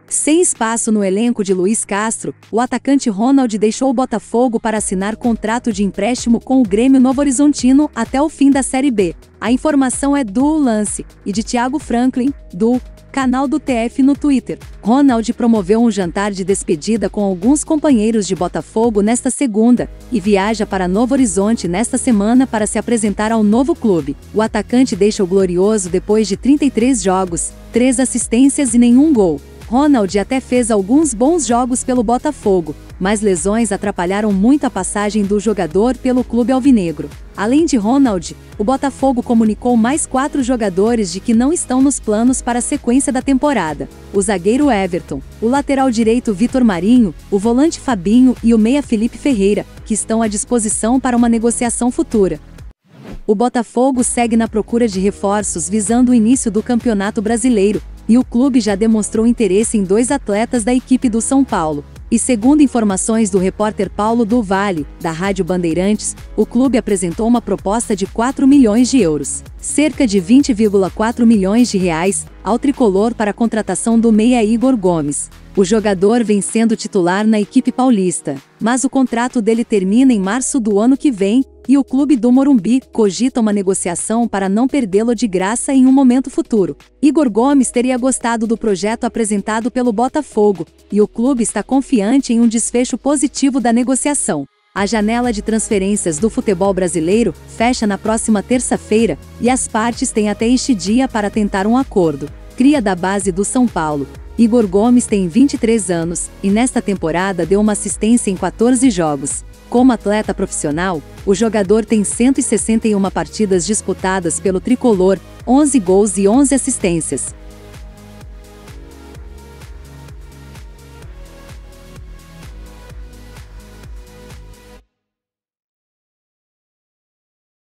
Sem espaço no elenco de Luiz Castro, o atacante Ronald deixou o Botafogo para assinar contrato de empréstimo com o Grêmio Novo Horizontino até o fim da Série B. A informação é do Lance e de Thiago Franklin, do canal do TF no Twitter. Ronald promoveu um jantar de despedida com alguns companheiros de Botafogo nesta segunda e viaja para Novo Horizonte nesta semana para se apresentar ao novo clube. O atacante deixa o Glorioso depois de 33 jogos, 3 assistências e nenhum gol. Ronald até fez alguns bons jogos pelo Botafogo, mas lesões atrapalharam muito a passagem do jogador pelo clube alvinegro. Além de Ronald, o Botafogo comunicou mais 4 jogadores de que não estão nos planos para a sequência da temporada: o zagueiro Everton, o lateral direito Vitor Marinho, o volante Fabinho e o meia Felipe Ferreira, que estão à disposição para uma negociação futura. O Botafogo segue na procura de reforços visando o início do Campeonato Brasileiro, e o clube já demonstrou interesse em 2 atletas da equipe do São Paulo. E segundo informações do repórter Paulo do Vale, da Rádio Bandeirantes, o clube apresentou uma proposta de 4 milhões de euros, cerca de 20,4 milhões de reais, ao tricolor para a contratação do meia Igor Gomes. O jogador vem sendo titular na equipe paulista, mas o contrato dele termina em março do ano que vem, e o clube do Morumbi cogita uma negociação para não perdê-lo de graça em um momento futuro. Igor Gomes teria gostado do projeto apresentado pelo Botafogo, e o clube está confiante em um desfecho positivo da negociação. A janela de transferências do futebol brasileiro fecha na próxima terça-feira, e as partes têm até este dia para tentar um acordo. Cria da base do São Paulo, Igor Gomes tem 23 anos, e nesta temporada deu uma assistência em 14 jogos. Como atleta profissional, o jogador tem 161 partidas disputadas pelo tricolor, 11 gols e 11 assistências.